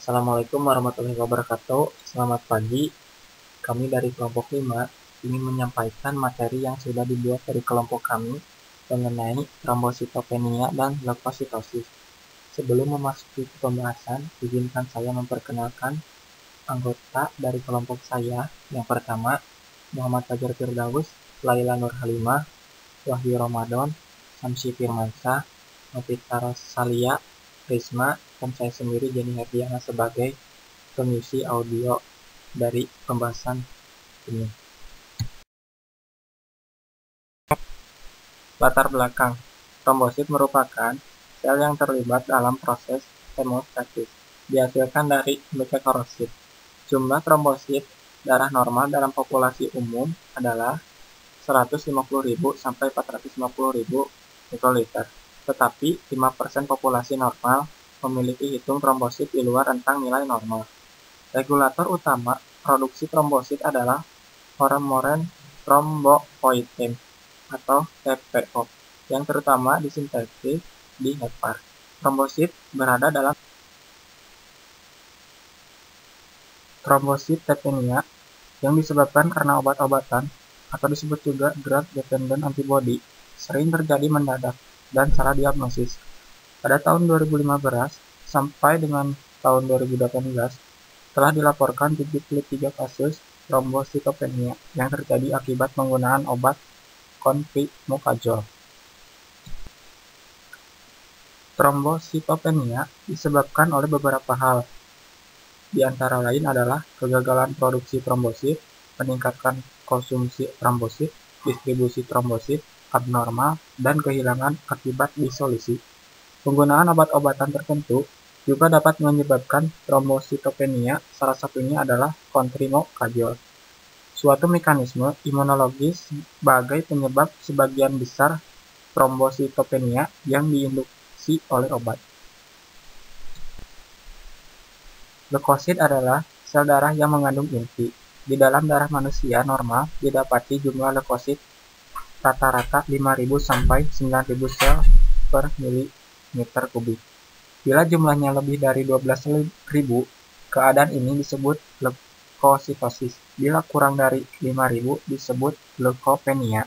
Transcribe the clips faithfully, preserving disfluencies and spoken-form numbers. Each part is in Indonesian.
Assalamualaikum warahmatullahi wabarakatuh. Selamat pagi. Kami dari kelompok lima ingin menyampaikan materi yang sudah dibuat dari kelompok kami mengenai trombositopenia dan leukositosis. Sebelum memasuki pembahasan, izinkan saya memperkenalkan anggota dari kelompok saya. Yang pertama, Muhammad Fajar Firdaus, Laila Nur Halimah, Wahyu Ramadan, Samsi Firmansyah, Novita Rosalia, Risma, dan saya sendiri Jenny Herdiana sebagai pengisi audio dari pembahasan ini. Latar belakang. Trombosit merupakan sel yang terlibat dalam proses hemostasis, dihasilkan dari leukositosit. Jumlah trombosit darah normal dalam populasi umum adalah seratus lima puluh ribu sampai empat ratus lima puluh ribu mikroliter. Tetapi lima persen populasi normal memiliki hitung trombosit di luar rentang nilai normal. Regulator utama produksi trombosit adalah hormon trombopoietin atau T P O yang terutama disintesis di hepar. Trombosit berada dalam trombositopenia yang disebabkan karena obat-obatan atau disebut juga drug dependent antibody sering terjadi mendadak dan salah diagnosis. Pada tahun dua ribu lima belas sampai dengan tahun dua ribu delapan belas telah dilaporkan tujuh puluh tiga kasus trombositopenia yang terjadi akibat penggunaan obat clopidogrel. Trombositopenia disebabkan oleh beberapa hal. Di antara lain adalah kegagalan produksi trombosit, meningkatkan konsumsi trombosit, distribusi trombosit abnormal, dan kehilangan akibat disolusi. Penggunaan obat-obatan tertentu juga dapat menyebabkan trombositopenia, salah satunya adalah clopidogrel. Suatu mekanisme imunologis sebagai penyebab sebagian besar trombositopenia yang diinduksi oleh obat. Leukosit adalah sel darah yang mengandung inti. Di dalam darah manusia normal didapati jumlah leukosit rata-rata lima ribu sampai sembilan ribu sel per milimeter kubik. Bila jumlahnya lebih dari dua belas ribu, keadaan ini disebut leukositosis. Bila kurang dari lima ribu disebut leukopenia.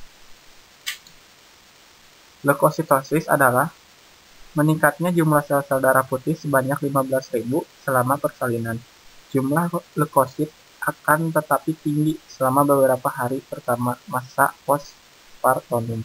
Leukositosis adalah meningkatnya jumlah sel-sel darah putih sebanyak lima belas ribu selama persalinan. Jumlah leukosit akan tetapi tinggi selama beberapa hari pertama masa postpartum.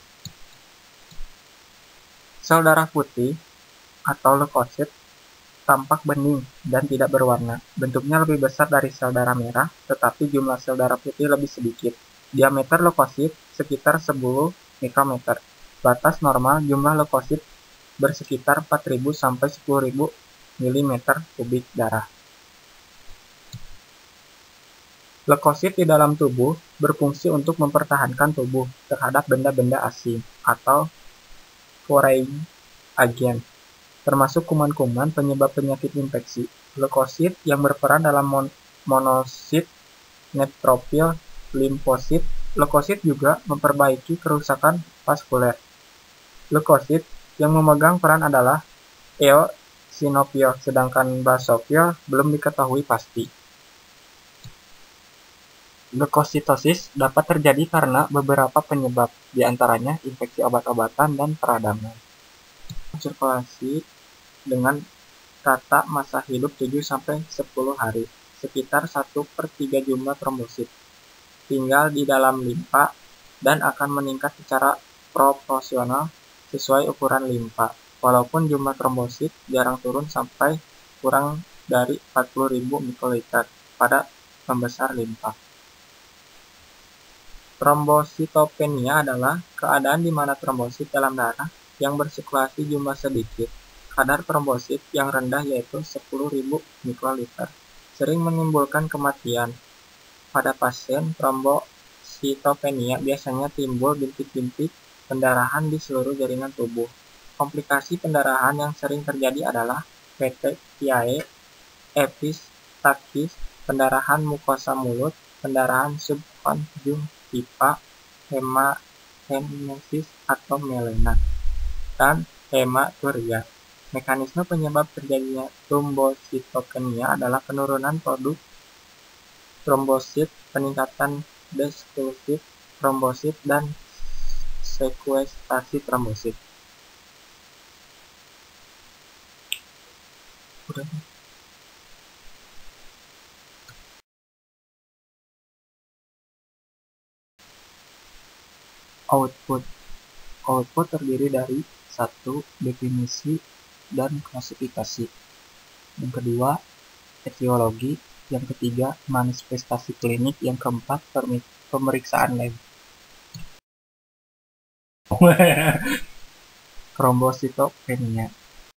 Sel darah putih atau leukosit tampak bening dan tidak berwarna. Bentuknya lebih besar dari sel darah merah, tetapi jumlah sel darah putih lebih sedikit. Diameter leukosit sekitar sepuluh mikrometer. Batas normal jumlah leukosit bersekitar empat ribu sampai sepuluh ribu milimeter kubik darah. Leukosit di dalam tubuh berfungsi untuk mempertahankan tubuh terhadap benda-benda asing atau foreign agent, termasuk kuman-kuman penyebab penyakit infeksi. Leukosit yang berperan dalam mon monosit, neutrofil, limfosit. Leukosit juga memperbaiki kerusakan vaskuler. Leukosit yang memegang peran adalah eosinofil, sedangkan basofil belum diketahui pasti. Leukositosis dapat terjadi karena beberapa penyebab, diantaranya infeksi obat-obatan dan peradangan. Sirkulasi dengan rata masa hidup tujuh sampai sepuluh hari, sekitar satu per tiga jumlah trombosit tinggal di dalam limfa dan akan meningkat secara proporsional sesuai ukuran limfa, walaupun jumlah trombosit jarang turun sampai kurang dari empat puluh ribu mikroliter pada pembesar limfa. Trombositopenia adalah keadaan di mana trombosit dalam darah yang bersirkulasi jumlah sedikit. Kadar trombosit yang rendah yaitu sepuluh ribu mikroliter sering menimbulkan kematian. Pada pasien trombositopenia biasanya timbul bintik-bintik pendarahan di seluruh jaringan tubuh. Komplikasi pendarahan yang sering terjadi adalah petechiae, epistaxis, pendarahan mukosa mulut, pendarahan subkonjungtiva, hematemesis atau melena, dan hematuria. Mekanisme penyebab terjadinya trombositopenia adalah penurunan produk trombosit, peningkatan destruktif trombosit, dan sekuestasi trombosit. Output Output terdiri dari satu definisi dan klasifikasi, yang kedua etiologi, yang ketiga manifestasi klinik, yang keempat pemeriksaan lab. Trombositopenia.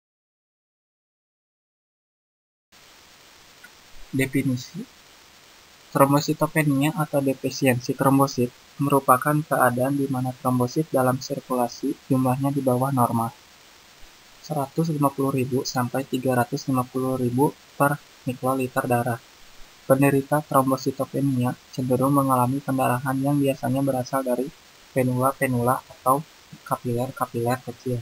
Definisi: trombositopenia atau defisiensi trombosit merupakan keadaan di mana trombosit dalam sirkulasi jumlahnya di bawah normal, seratus lima puluh ribu sampai tiga ratus lima puluh ribu per mikroliter darah. Penderita trombositopenia cenderung mengalami pendarahan yang biasanya berasal dari venula-venula atau kapiler-kapiler kecil.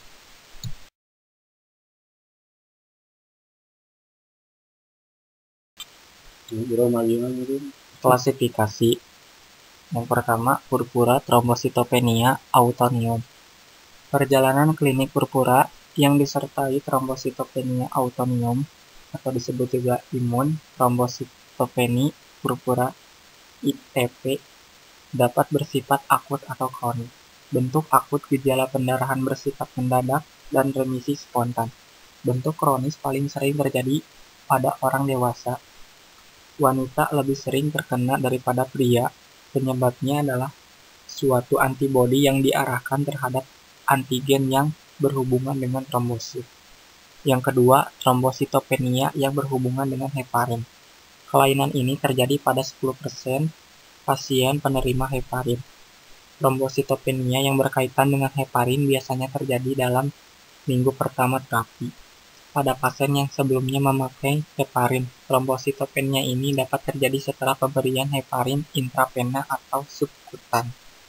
Klasifikasi. Yang pertama, purpura trombositopenia autoimmune. Perjalanan klinik purpura yang disertai trombositopenia autoimmune atau disebut juga imun trombositopeni purpura I T P dapat bersifat akut atau kronis. Bentuk akut gejala pendarahan bersifat mendadak dan remisi spontan. Bentuk kronis paling sering terjadi pada orang dewasa. Wanita lebih sering terkena daripada pria. Penyebabnya adalah suatu antibodi yang diarahkan terhadap antigen yang berhubungan dengan trombosit. Yang kedua, trombositopenia yang berhubungan dengan heparin. Kelainan ini terjadi pada sepuluh persen pasien penerima heparin. Trombositopenia yang berkaitan dengan heparin biasanya terjadi dalam minggu pertama terapi. Pada pasien yang sebelumnya memakai heparin, trombositopenia ini dapat terjadi setelah pemberian heparin intravena atau subkutan.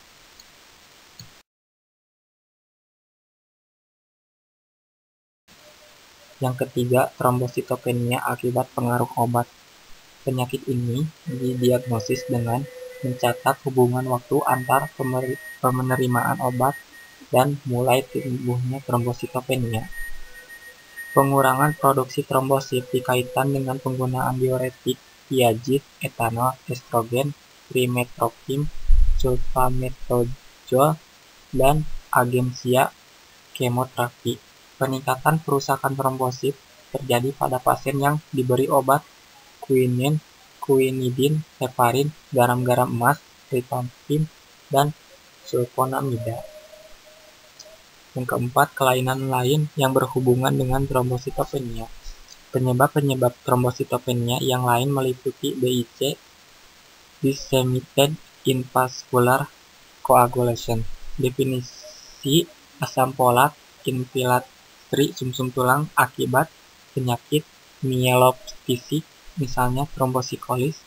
Yang ketiga, trombositopenia akibat pengaruh obat. Penyakit ini didiagnosis dengan mencatat hubungan waktu antar penerimaan obat dan mulai timbulnya trombositopenia. Pengurangan produksi trombosit dikaitkan dengan penggunaan diuretik, diazid, etanol, estrogen, trimethoprim, sulfametozol, dan agensia kemoterapi. Peningkatan kerusakan trombosit terjadi pada pasien yang diberi obat quinine, quinidin, heparin, garam-garam emas, rifampin, dan sulfonamida. Yang keempat, kelainan lain yang berhubungan dengan trombositopenia. Penyebab-penyebab trombositopenia yang lain meliputi D I C, disseminated invascular coagulation. Definisi: asam folat infiltrasi sumsum tulang akibat penyakit mielopsisi, misalnya trombosikolis,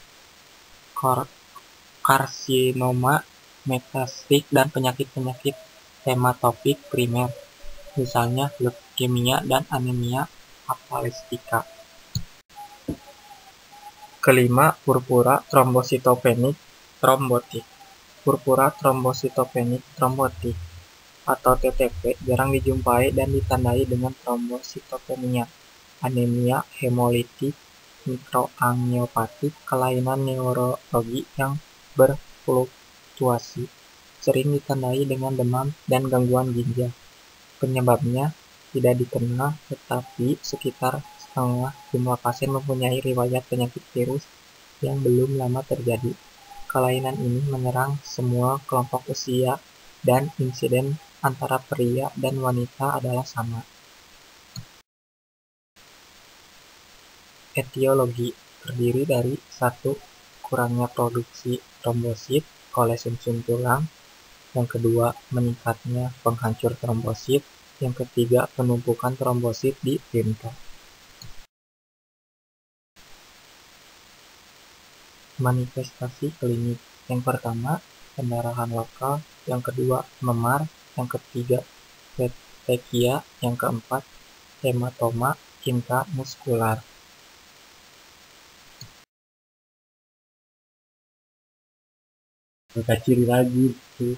karsinoma metastasik, dan penyakit-penyakit hematopik primer, misalnya leukemia dan anemia aplastika. Kelima, purpura trombositopenik trombotik. Purpura trombositopenik trombotik atau T T P jarang dijumpai dan ditandai dengan trombositopenia, anemia hemolitik, mikroangiopatik, kelainan neurologi yang berfluktuasi, sering ditandai dengan demam dan gangguan ginjal. Penyebabnya tidak dikenal, tetapi sekitar setengah jumlah pasien mempunyai riwayat penyakit virus yang belum lama terjadi. Kelainan ini menyerang semua kelompok usia dan insiden antara pria dan wanita adalah sama. Etiologi terdiri dari satu kurangnya produksi trombosit oleh sumsum tulang, yang kedua meningkatnya penghancur trombosit, yang ketiga penumpukan trombosit di limfa. Manifestasi klinik: yang pertama pendarahan lokal, yang kedua memar, yang ketiga petekia, yang keempat hematoma intramuskular. Maka ciri lagi tuh.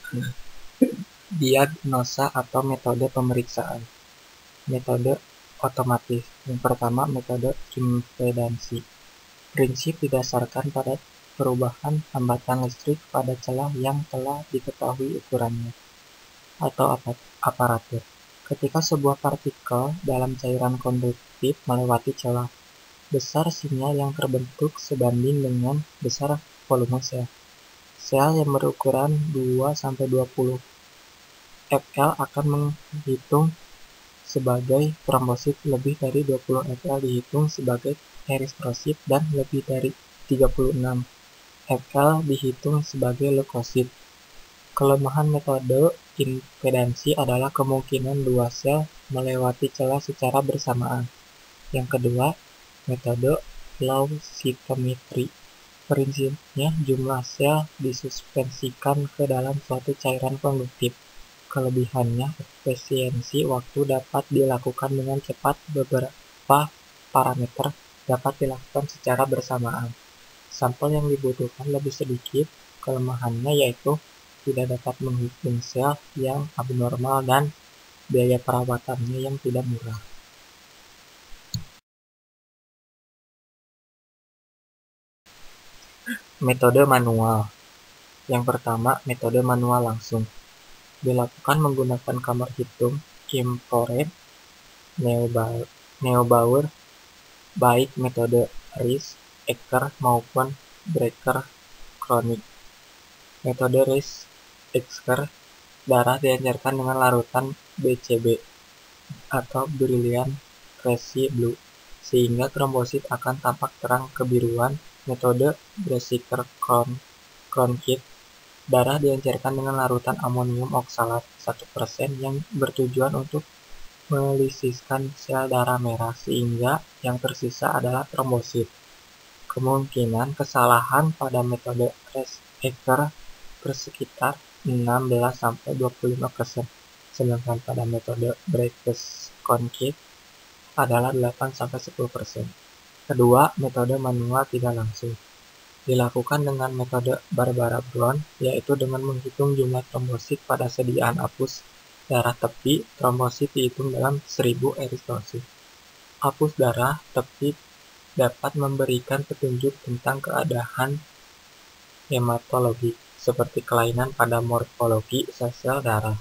Diagnosa atau metode pemeriksaan. Metode otomatis. Yang pertama, metode impedansi. Prinsip didasarkan pada perubahan hambatan listrik pada celah yang telah diketahui ukurannya atau aparatur. Ketika sebuah partikel dalam cairan konduktif melewati celah, besar sinyal yang terbentuk sebanding dengan besar volume sel. Sel yang berukuran dua sampai dua puluh ml akan menghitung sebagai trombosit, lebih dari dua puluh ml dihitung sebagai eritrosit, dan lebih dari tiga puluh enam ml dihitung sebagai leukosit. Kelemahan metode impedansi adalah kemungkinan dua sel melewati celah secara bersamaan. Yang kedua, metode flow cytometry. Prinsipnya jumlah sel disuspensikan ke dalam suatu cairan konduktif. Kelebihannya, efisiensi waktu dapat dilakukan dengan cepat, beberapa parameter dapat dilakukan secara bersamaan. Sampel yang dibutuhkan lebih sedikit. Kelemahannya yaitu tidak dapat menghitung sel yang abnormal dan biaya perawatannya yang tidak murah. Metode manual. Yang pertama, metode manual langsung. Dilakukan menggunakan kamar hitung infrared Neubauer, baik metode Rice-Ecker maupun Breker-Kronig. Metode Rice-Ecker, darah diajarkan dengan larutan B C B atau Brilliant Crazy Blue, sehingga trombosit akan tampak terang kebiruan. Metode Breker-Kronig, darah diajarkan dengan larutan amonium oksalat satu persen yang bertujuan untuk melisiskan sel darah merah sehingga yang tersisa adalah trombosit. Kemungkinan kesalahan pada metode Rice-Ecker bersekitar enam belas sampai dua puluh lima persen, sedangkan pada metode Breker-Kronig adalah delapan sampai sepuluh persen. Kedua, metode manual tidak langsung. Dilakukan dengan metode Barbara Brown, yaitu dengan menghitung jumlah trombosit pada sediaan apus darah tepi. Trombosit dihitung dalam seribu eritrosit. Apus darah tepi dapat memberikan petunjuk tentang keadaan hematologi, seperti kelainan pada morfologi sel-sel darah.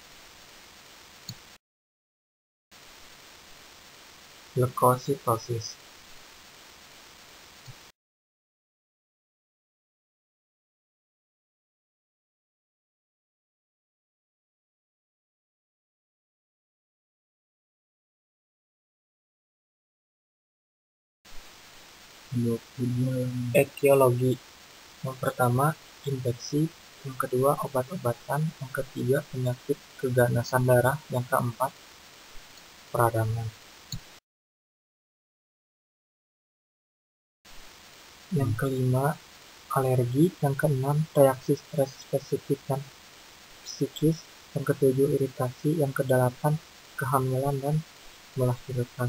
Leukositosis. Etiologi. Yang pertama, infeksi. Yang kedua, obat-obatan. Yang ketiga, penyakit keganasan darah. Yang keempat, peradangan. Yang kelima, alergi. Yang keenam, reaksi stres spesifik dan psikis. Yang ketujuh, iritasi. Yang kedelapan, kehamilan dan melahirkan.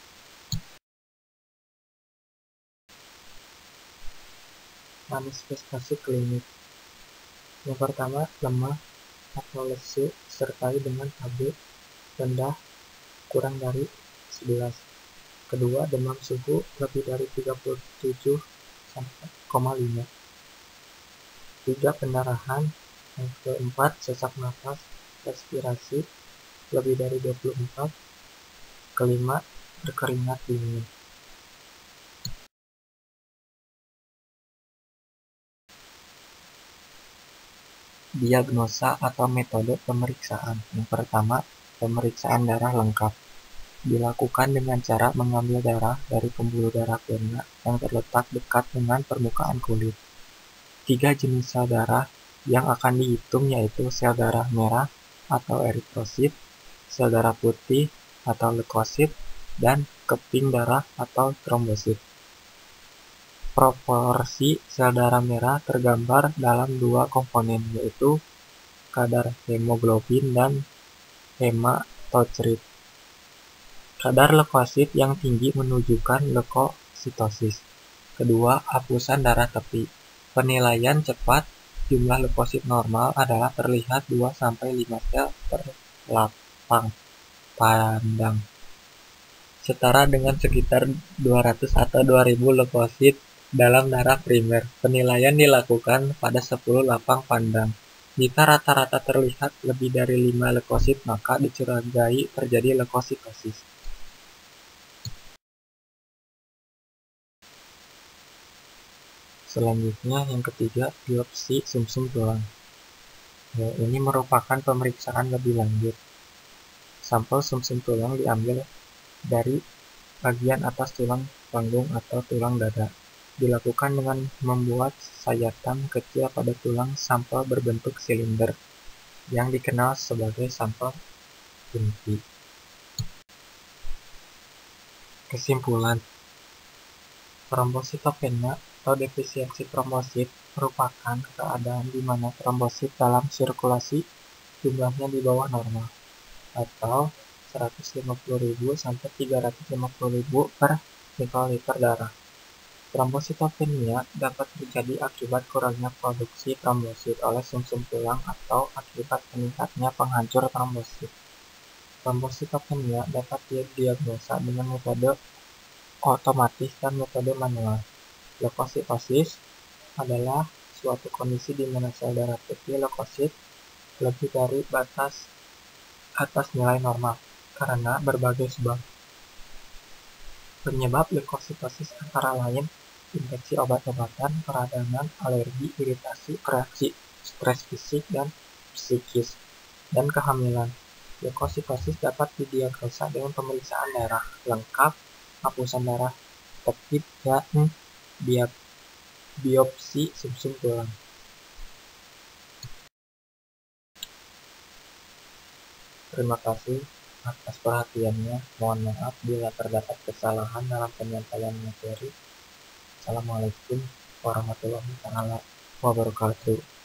Manifestasi klinik. Yang pertama, lemah atau lesu disertai dengan H B rendah kurang dari sebelas. Kedua, demam suhu lebih dari tiga puluh tujuh koma lima. Tiga, pendarahan. Yang keempat, sesak nafas, respirasi lebih dari dua puluh empat. Kelima, berkeringat dingin. Diagnosa atau metode pemeriksaan. Yang pertama, pemeriksaan darah lengkap. Dilakukan dengan cara mengambil darah dari pembuluh darah vena yang terletak dekat dengan permukaan kulit. Tiga jenis sel darah yang akan dihitung yaitu sel darah merah atau eritrosit, sel darah putih atau leukosit, dan keping darah atau trombosit. Proporsi sel darah merah tergambar dalam dua komponen, yaitu kadar hemoglobin dan hematocrit. Kadar leukosit yang tinggi menunjukkan leukositosis. Kedua, hapusan darah tepi. Penilaian cepat jumlah leukosit normal adalah terlihat dua sampai lima sel per lapang pandang, setara dengan sekitar dua ratus atau dua ribu leukosit dalam darah primer. Penilaian dilakukan pada sepuluh lapang pandang. Jika rata-rata terlihat lebih dari lima leukosit, maka dicurigai terjadi leukositosis. Selanjutnya, yang ketiga, biopsi sumsum tulang. Ya, ini merupakan pemeriksaan lebih lanjut. Sampel sumsum tulang diambil dari bagian atas tulang punggung atau tulang dada. Dilakukan dengan membuat sayatan kecil pada tulang sampel berbentuk silinder, yang dikenal sebagai sampel inti. Kesimpulan, trombositopenia atau defisiensi trombosit merupakan keadaan di mana trombosit dalam sirkulasi jumlahnya di bawah normal, atau seratus lima puluh ribu sampai tiga ratus lima puluh ribu per mikroliter darah. Trombositopenia dapat terjadi akibat kurangnya produksi trombosit oleh sumsum tulang atau akibat meningkatnya penghancur trombosit. Trombositopenia dapat didiagnosa dengan metode otomatis dan metode manual. Leukositosis adalah suatu kondisi di mana sel darah putih leukosit lebih dari batas atas nilai normal karena berbagai sebab. Penyebab leukositosis antara lain infeksi obat-obatan, peradangan, alergi, iritasi, reaksi stres fisik dan psikis, dan kehamilan. Leukositosis dapat didiagnosa dengan pemeriksaan darah lengkap, hapusan darah tepi, dan biopsi sumsum tulang. Terima kasih atas perhatiannya. Mohon maaf bila terdapat kesalahan dalam penyampaian materi. Assalamualaikum warahmatullahi wabarakatuh.